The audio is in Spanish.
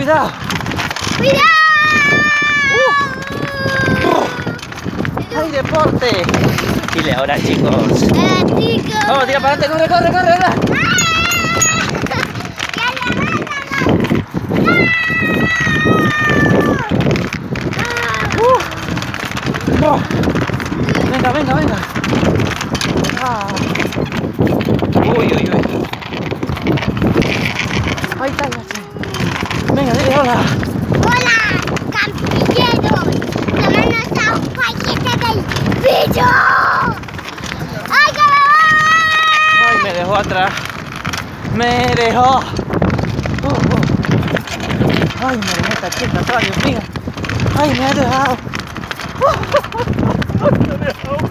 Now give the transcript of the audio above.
cuidado. ¡Cuidado! ¡Hay deporte! Dile ahora, chicos. Chicos. Vamos, tira para adelante, corre, ¿verdad? No. Venga. Ah. Uy. Ahí está, ya sé. Venga, dile hola. Hola, campilleros. Tomamos a un paquete del bicho. ¡Ay, que me voy! Ay, me dejó atrás. Me dejó. Ay, me dejó esta quieta atrás, Dios mío. Ay, me ha dejado. Me ha dejado.